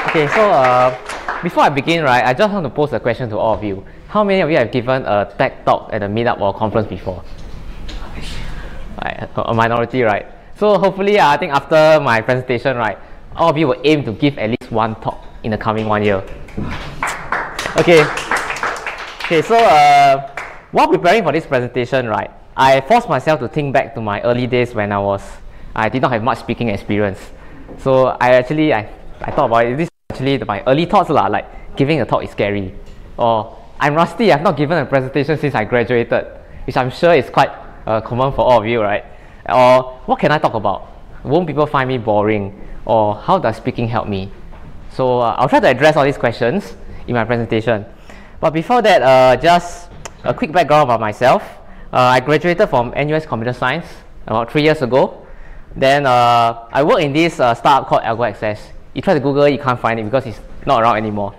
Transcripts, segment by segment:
Okay, so before I begin, right, I just want to pose a question to all of you. How many of you have given a tech talk at a meetup or conference before? Right, a minority, right? So hopefully, I think after my presentation, right, all of you will aim to give at least one talk in the coming 1 year. Okay. Okay, so while preparing for this presentation, right, I forced myself to think back to my early days when I did not have much speaking experience. So I thought about it. This is actually my early thoughts, like giving a talk is scary, or I'm rusty, I've not given a presentation since I graduated, which I'm sure is quite common for all of you, right? Or what can I talk about? Won't people find me boring? Or how does speaking help me? So I'll try to address all these questions in my presentation. But before that, just a quick background about myself. I graduated from NUS Computer Science about 3 years ago. Then I work in this startup called Algo Access. You try to Google it, you can't find it because it's not around anymore.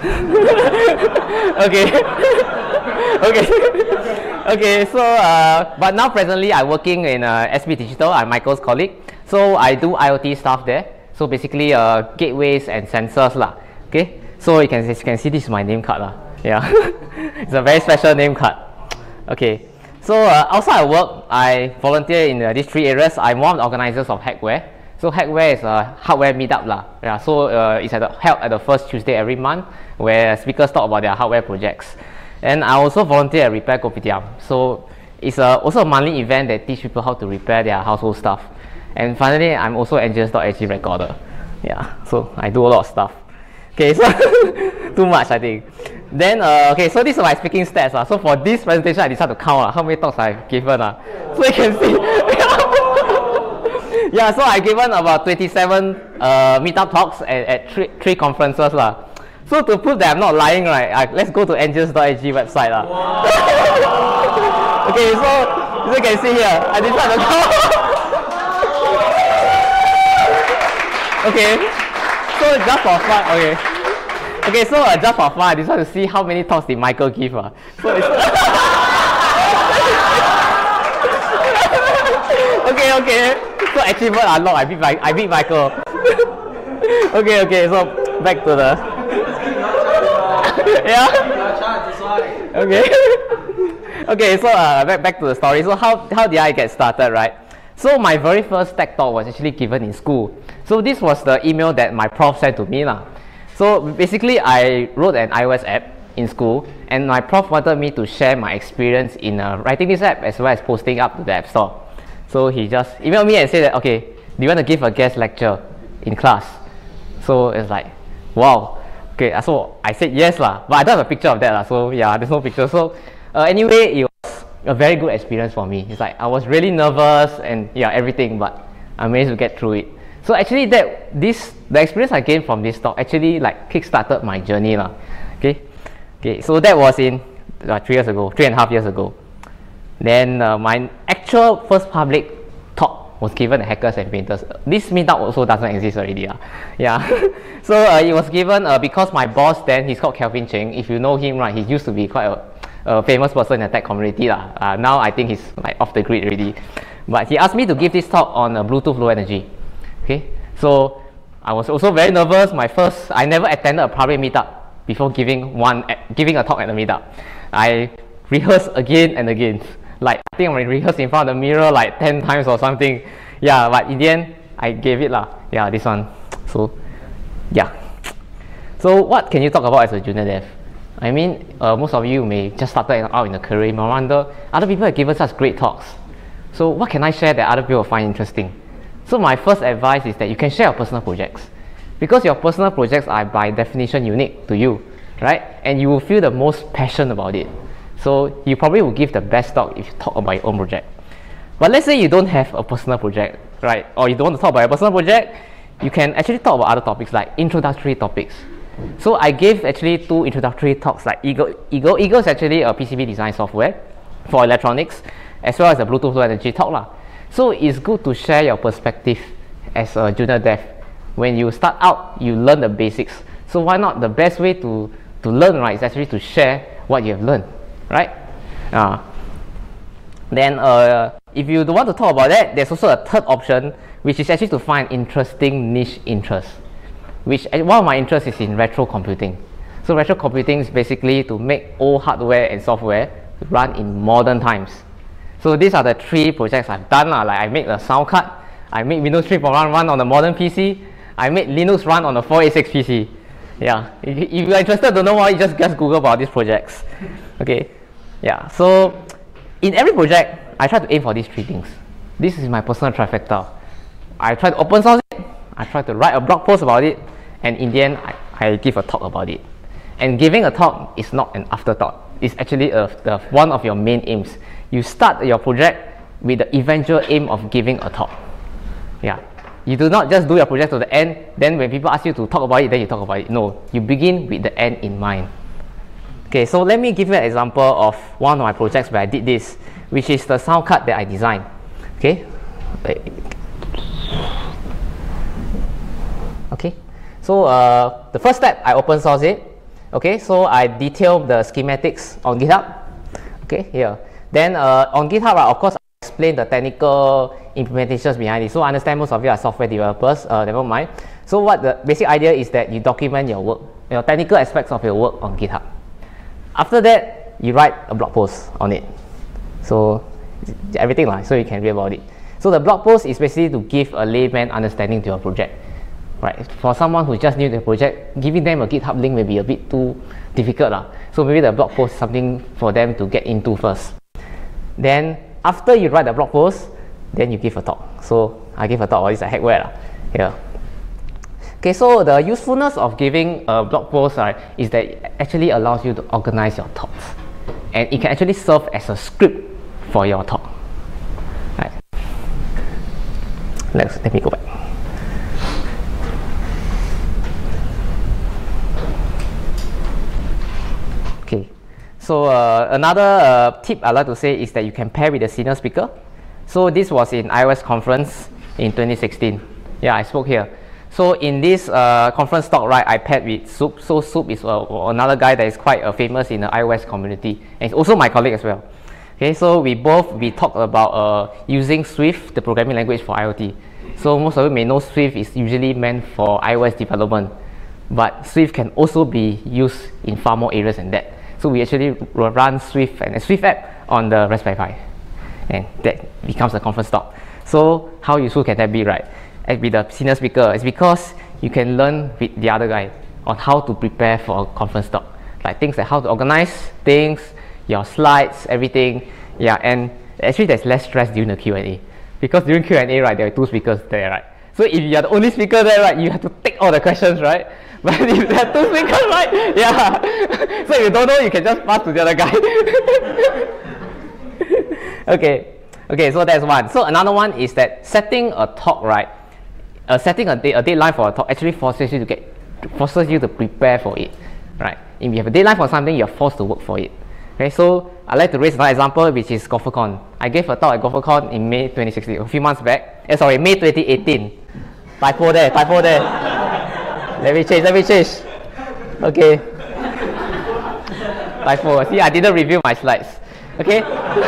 Okay. Okay, so but now presently I'm working in SB Digital. I'm Michael's colleague. So I do IoT stuff there. So basically gateways and sensors lah. Okay, so you can see this is my name card lah. Yeah, it's a very special name card. Okay, so outside of work, I volunteer in these 3 areas. I'm one of the organizers of Hackware. So Hackware is a hardware meetup lah. Yeah, so it's held at the first Tuesday every month, where speakers talk about their hardware projects. And I also volunteer at Repair Kopitiam. So it's also a monthly event that teach people how to repair their household stuff. And finally, I'm also Engineers.SG recorder. Yeah, so I do a lot of stuff. Okay, so too much I think. Then okay, so these are my speaking stats. So for this presentation, I decided to count how many talks I've given. So you can see. Yeah, so I've given about 27 meetup talks at three conferences lah. So to prove that I'm not lying, right, let's go to Engineers.SG website lah. Okay, so as you can see here, I decided to count. Okay, so just for fun, okay, so just for fun, I decided to see how many talks did Michael give. So it's okay. So achievement unlocked. I beat Michael. Okay. So back to the. Yeah. Okay. So back to the story. So how did I get started, right? So my very first tech talk was actually given in school. So this was the email that my prof sent to me lah. So basically, I wrote an iOS app in school, and my prof wanted me to share my experience in writing this app as well as posting up to the App Store. So he just emailed me and said that, okay, do you want to give a guest lecture in class? So it's like, wow. Okay, so I said yes lah, but I don't have a picture of that lah. So yeah, there's no picture. So anyway, it was a very good experience for me. It's like I was really nervous and yeah, everything, but I managed to get through it. So actually the experience I gained from this talk actually like kick-started my journey lah. Okay, so that was in 3.5 years ago. Then my actual first public talk was given at Hackers and Painters. This meetup also doesn't exist already. Yeah. So it was given because my boss then, he's called Kelvin Cheng. If you know him, right, he used to be quite a famous person in the tech community. Now I think he's like off the grid already. But he asked me to give this talk on Bluetooth Low Energy. Okay, so I was also very nervous. I never attended a public meetup before giving a talk at the meetup. I rehearsed again and again. Like I think I rehearsed in front of the mirror like 10 times or something. Yeah, but in the end, I gave it lah. Yeah, this one. So, yeah. So what can you talk about as a junior dev? I mean, most of you may just started out in a career. No wonder other people have given such great talks. So what can I share that other people find interesting? So my first advice is that you can share your personal projects, because your personal projects are by definition unique to you, right? And you will feel the most passion about it. So you probably will give the best talk if you talk about your own project. But let's say you don't have a personal project, right? Or you don't want to talk about your personal project, you can actually talk about other topics like introductory topics. So I gave actually 2 introductory talks like Eagle. Eagle is actually a PCB design software for electronics, as well as a Bluetooth Low Energy talk lah. So it's good to share your perspective as a junior dev. When you start out, you learn the basics. So why not? The best way to learn, right, is actually to share what you have learned, right? Then if you don't want to talk about that, there's also a third option, which is actually to find interesting niche interest. which one of my interests is in retrocomputing. So retrocomputing is basically to make old hardware and software run in modern times. So these are the 3 projects I've done. Like I made a sound card, I made Windows 3.1 run on a modern PC, I made Linux run on a 486 PC. Yeah, if you're interested to know more, you just Google about these projects. Okay, yeah, so in every project, I try to aim for these 3 things. This is my personal trifecta. I try to open source it, I try to write a blog post about it, and in the end, I give a talk about it. And giving a talk is not an afterthought. It's actually one of your main aims. You start your project with the eventual aim of giving a talk. Yeah. You do not just do your project to the end, then when people ask you to talk about it, then you talk about it. No, you begin with the end in mind. Okay, so let me give you an example of one of my projects where I did this, which is the sound card that I designed. Okay. Okay. So the first step, I open source it. Okay, so I detail the schematics on GitHub. Okay, here. Then on GitHub, of course, I explain the technical implementations behind it. So I understand most of you are software developers, never mind. So what the basic idea is that you document your work, your technical aspects of your work on GitHub. After that, you write a blog post on it. So everything, so you can read about it. So the blog post is basically to give a layman understanding to your project. Right, for someone who's just new to the project, giving them a GitHub link may be a bit too difficult. So maybe the blog post is something for them to get into first. Then after you write the blog post, then you give a talk. So I give a talk about this at Hackware. Here. Okay, so the usefulness of giving a blog post is that it actually allows you to organize your thoughts. And it can actually serve as a script for your talk. Right. Let me go back. Okay, so another tip I'd like to say is that you can pair with a senior speaker. So this was in iOS conference in 2016. Yeah, I spoke here. So in this conference talk, right, I paired with Soup. So Soup is another guy that is quite famous in the iOS community, and it's also my colleague as well. Okay, so we talked about using Swift, the programming language for IoT. So most of you may know Swift is usually meant for iOS development, but Swift can also be used in far more areas than that. So we actually run Swift and a Swift app on the Raspberry Pi, and that becomes a conference talk. So how useful can that be, right? And with the senior speaker, it's because you can learn with the other guy on how to prepare for a conference talk, like things like how to organize things, your slides, everything. Yeah, and actually there's less stress during the Q&A, because during Q&A, right, there are 2 speakers there, right? So if you are the only speaker there, right, you have to take all the questions, right? But if there are 2 speakers, right, yeah. So if you don't know, you can just pass to the other guy. Okay, so that's one. So another one is that setting a talk, right, setting a deadline for a talk actually forces you to prepare for it, right? If you have a deadline for something, you're forced to work for it. Okay, so I'd like to raise another example, which is GopherCon. I gave a talk at GopherCon in May 2016, a few months back. Sorry, May 2018. Typo there. Let me change. Okay. Typo. See, I didn't review my slides. Okay.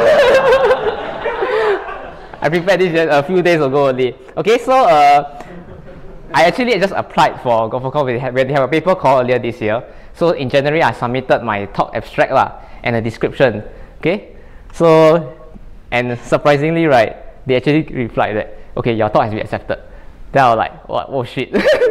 I prepared this a few days ago only. Okay, so I actually just applied for GopherCon when they have a paper call earlier this year. So in January, I submitted my talk abstract and a description. Okay, so and surprisingly, right, they actually replied that, okay, your talk has been accepted. Then I was like, what? Oh shit.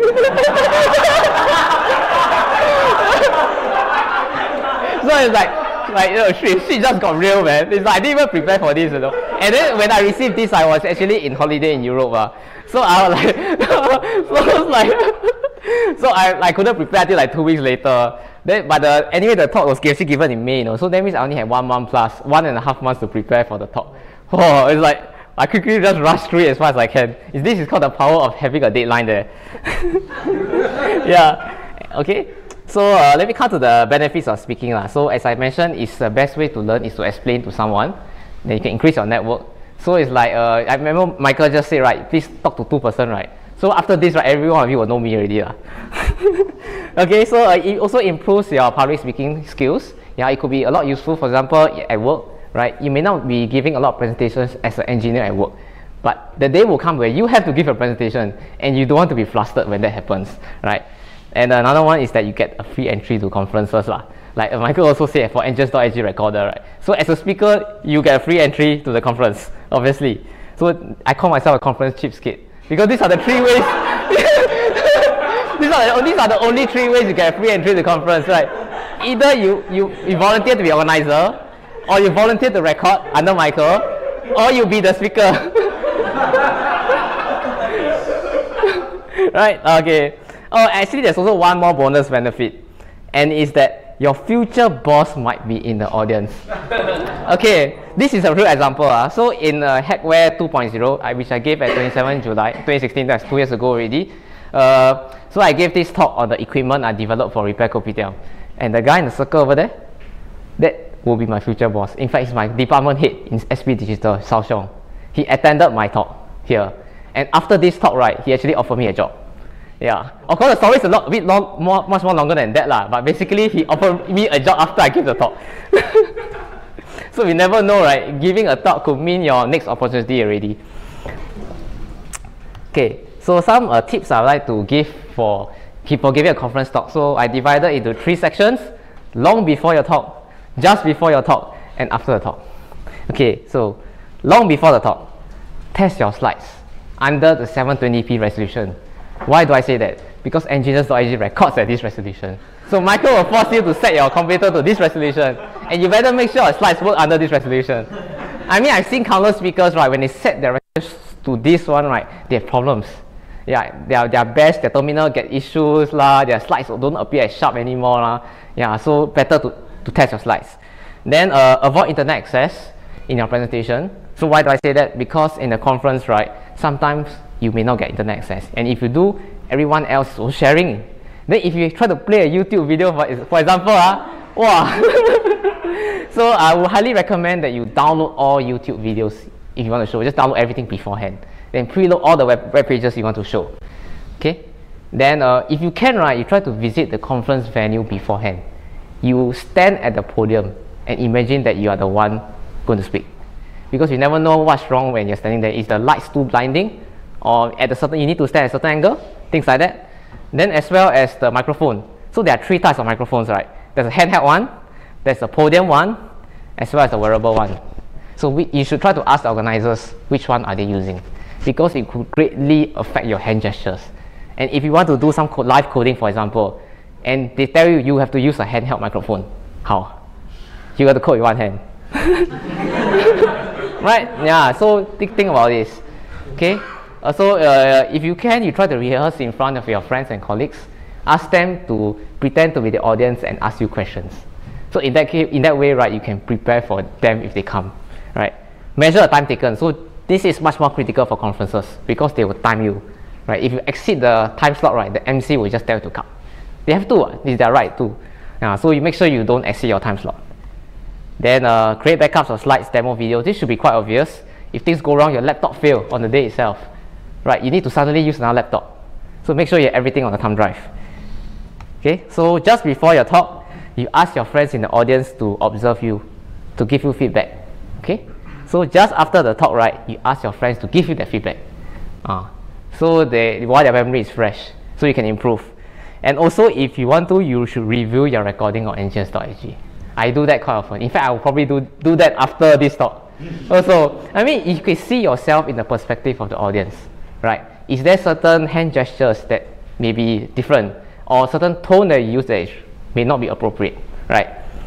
So it's like shit just got real, man. It's like I didn't even prepare for this, And then when I received this, I was actually in holiday in Europe. So I was like, so I couldn't prepare until like 2 weeks later. Then, but anyway, the talk was actually given in May, So that means I only had 1 month plus 1.5 months to prepare for the talk. Oh, it's like I quickly just rush through it as fast as I can. This is called the power of having a deadline there. Yeah. Okay. So let me come to the benefits of speaking. So as I mentioned, it's the best way to learn is to explain to someone. Then you can increase your network. So it's like, I remember Michael just said, right, please talk to 2%, right? So after this, right, every one of you will know me already. Okay, so it also improves your public speaking skills. Yeah, it could be a lot useful, for example, at work, right? You may not be giving a lot of presentations as an engineer at work, but the day will come where you have to give a presentation and you don't want to be flustered when that happens, right? And another one is that you get a free entry to conferences lah. Like Michael also said for Engineers.SG recorder, right? So as a speaker, you get a free entry to the conference, obviously. So I call myself a conference cheapskate because these are the 3 ways. these are the only 3 ways you get a free entry to the conference, right? Either you volunteer to be organizer, or you volunteer to record under Michael, or you be the speaker. Right? Okay. Oh, actually, there's also one more bonus benefit, and is that your future boss might be in the audience. Okay, this is a real example. So in Hackware 2.0, which I gave at 27 July 2016, that's 2 years ago already. So I gave this talk on the equipment I developed for Repair Kopitiam. And the guy in the circle over there, that will be my future boss. In fact, he's my department head in SP Digital, Sao Xiong. He attended my talk here. And after this talk, right, he actually offered me a job. Yeah, of course the story is much more longer than that lah. But basically, he offered me a job after I gave the talk. So we never know, right? Giving a talk could mean your next opportunity already. Okay, so some tips I like to give for people giving a conference talk. So I divided into 3 sections: long before your talk, just before your talk, and after the talk. Okay, so long before the talk, test your slides under the 720p resolution. Why do I say that? Because Engineers.SG records at this resolution. So Michael will force you to set your computer to this resolution, and you better make sure your slides work under this resolution. I mean, I've seen countless speakers, right, when they set their resolution to this one, right, they have problems. Yeah, their best, their terminal get issues lah, their slides don't appear as sharp anymore lah. Yeah, so better to test your slides. Then avoid internet access in your presentation. So why do I say that? Because in the conference, right, sometimes you may not get internet access, and if you do, everyone else is also sharing. Then if you try to play a YouTube video, for example, wow. So I would highly recommend that you download all YouTube videos if you want to show. Just download everything beforehand, then preload all the web pages you want to show. Okay, then if you can, right, you try to visit the conference venue beforehand. You stand at the podium and imagine that you are the one going to speak, because you never know what's wrong when you're standing there. Is the lights too blinding, or at a certain, you need to stand at a certain angle, things like that. Then as well as the microphone. So there are 3 types of microphones, right? There's a handheld one, there's a podium one, as well as a wearable one. So you should try to ask the organizers which one are they using, because it could greatly affect your hand gestures. And if you want to do some live coding, for example, and they tell you you have to use a handheld microphone, how? You got to code with one hand. Right? Yeah, so think about this. Okay? So if you can, you try to rehearse in front of your friends and colleagues. Ask them to pretend to be the audience and ask you questions. So in that way, right, you can prepare for them if they come. Right? Measure the time taken. So this is much more critical for conferences because they will time you. Right? If you exceed the time slot, right, the MC will just tell you to cut. They have to. It's their right too. So you make sure you don't exceed your time slot. Then create backups of slides, demo videos. This should be quite obvious. If things go wrong, your laptop fail on the day itself, right, you need to suddenly use another laptop. So make sure you have everything on the thumb drive. Okay, so just before your talk, you ask your friends in the audience to observe you, to give you feedback. Okay, so just after the talk, right, you ask your friends to give you that feedback. So while their memory is fresh, so you can improve. And also, if you want to, you should review your recording on Engineers.SG. I do that quite often. In fact, I will probably do that after this talk. Also, I mean, you can see yourself in the perspective of the audience, right? Is there certain hand gestures that may be different, or certain tone that you use that may not be appropriate, right?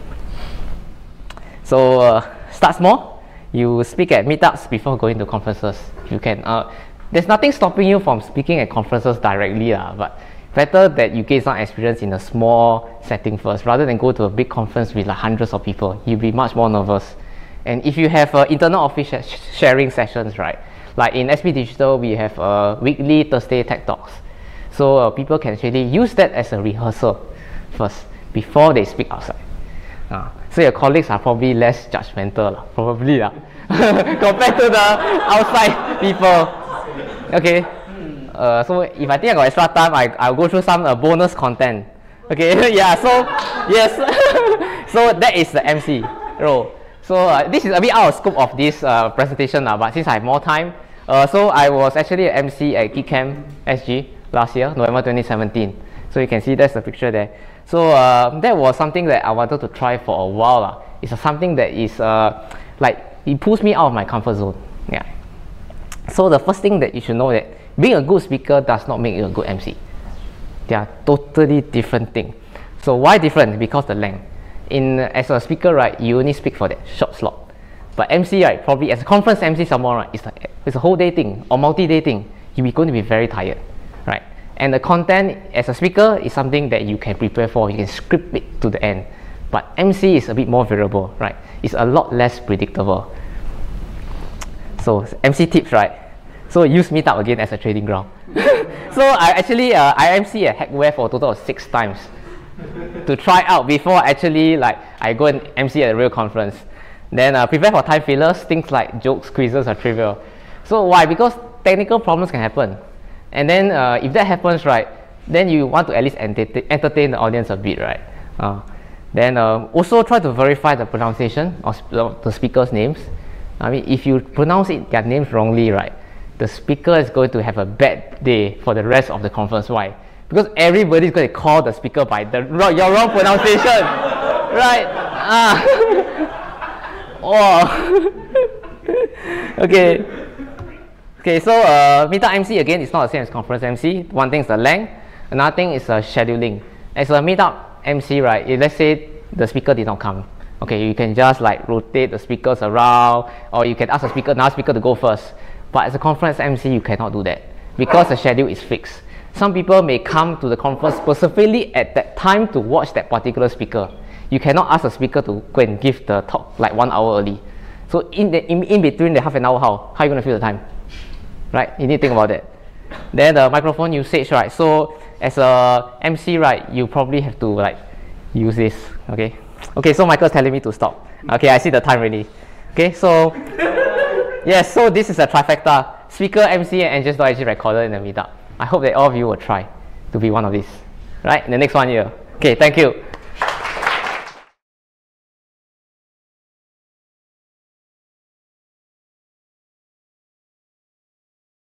So start small. You speak at meetups before going to conferences. You can. There's nothing stopping you from speaking at conferences directly, but better that you gain some experience in a small setting first, rather than go to a big conference with like hundreds of people. You'll be much more nervous. And if you have internal office sharing sessions, right? Like in SP Digital, we have weekly Thursday tech talks. So people can actually use that as a rehearsal first before they speak outside. So your colleagues are probably less judgmental, probably compared to the outside people. Okay. So if I think I got extra time, I'll go through some bonus content. Okay, yeah, so yes. So that is the MC role. So this is a bit out of scope of this presentation, but since I have more time, so I was actually an MC at JuniorDevSG last year, November 2017. So you can see that's the picture there. So that was something that I wanted to try for a while. It's something that is like, it pulls me out of my comfort zone. Yeah. So the first thing that you should know that being a good speaker does not make you a good MC. They are totally different things. So why different? Because the length. As a speaker, right, you only speak for that short slot. But MC, right, probably as a conference MC someone, right, it's a whole day thing or multi-day thing. You're going to be very tired, right? And the content as a speaker is something that you can prepare for. You can script it to the end. But MC is a bit more variable, right? It's a lot less predictable. So MC tips, right? So use Meetup again as a trading ground. So I MC at Hackware for a total of 6 times to try out before actually like I go and MC at a real conference. Then prepare for time fillers, things like jokes, quizzes, or trivial. So why? Because technical problems can happen. And then if that happens, right, then you want to at least entertain the audience a bit, right? Then also try to verify the pronunciation of the speakers' names. I mean, if you pronounce their names wrongly, right, the speaker is going to have a bad day for the rest of the conference. Why? Because everybody is going to call the speaker by your wrong pronunciation, right? Oh. Okay, so Meetup MC again is not the same as conference MC. One thing is the length, another thing is scheduling. As a Meetup MC, right, if let's say the speaker did not come, okay, you can just like rotate the speakers around, or you can ask another speaker to go first. But as a conference MC, you cannot do that because the schedule is fixed. Some people may come to the conference specifically at that time to watch that particular speaker. You cannot ask the speaker to go and give the talk like 1 hour early. So in between the half an hour, how are you going to fill the time? Right? You need to think about that. Then the microphone usage, right? So as a MC, right, you probably have to like use this. Okay. Okay. So Michael's telling me to stop. Okay, I see the time already. Okay. So yes. So this is a trifecta: speaker, MC, and Engineers.SG recorder in the Meetup. I hope that all of you will try to be one of these. Right? In the next 1 year. Okay. Thank you.